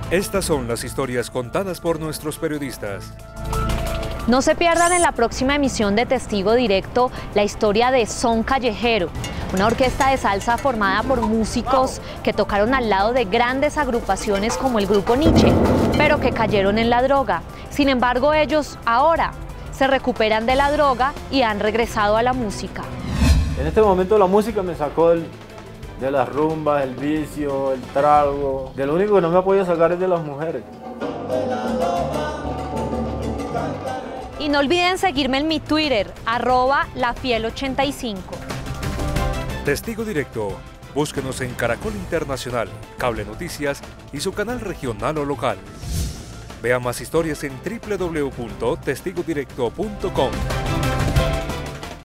Estas son las historias contadas por nuestros periodistas. No se pierdan en la próxima emisión de Testigo Directo la historia de Son Callejero, una orquesta de salsa formada por músicos que tocaron al lado de grandes agrupaciones como el grupo Nietzsche, pero que cayeron en la droga. Sin embargo, ellos ahora se recuperan de la droga y han regresado a la música. En este momento la música me sacó de las rumbas, el vicio, el trago. De lo único que no me ha podido sacar es de las mujeres. Y no olviden seguirme en mi Twitter, @lafiel85. Testigo Directo. Búsquenos en Caracol Internacional, Cable Noticias y su canal regional o local. Vea más historias en www.testigodirecto.com.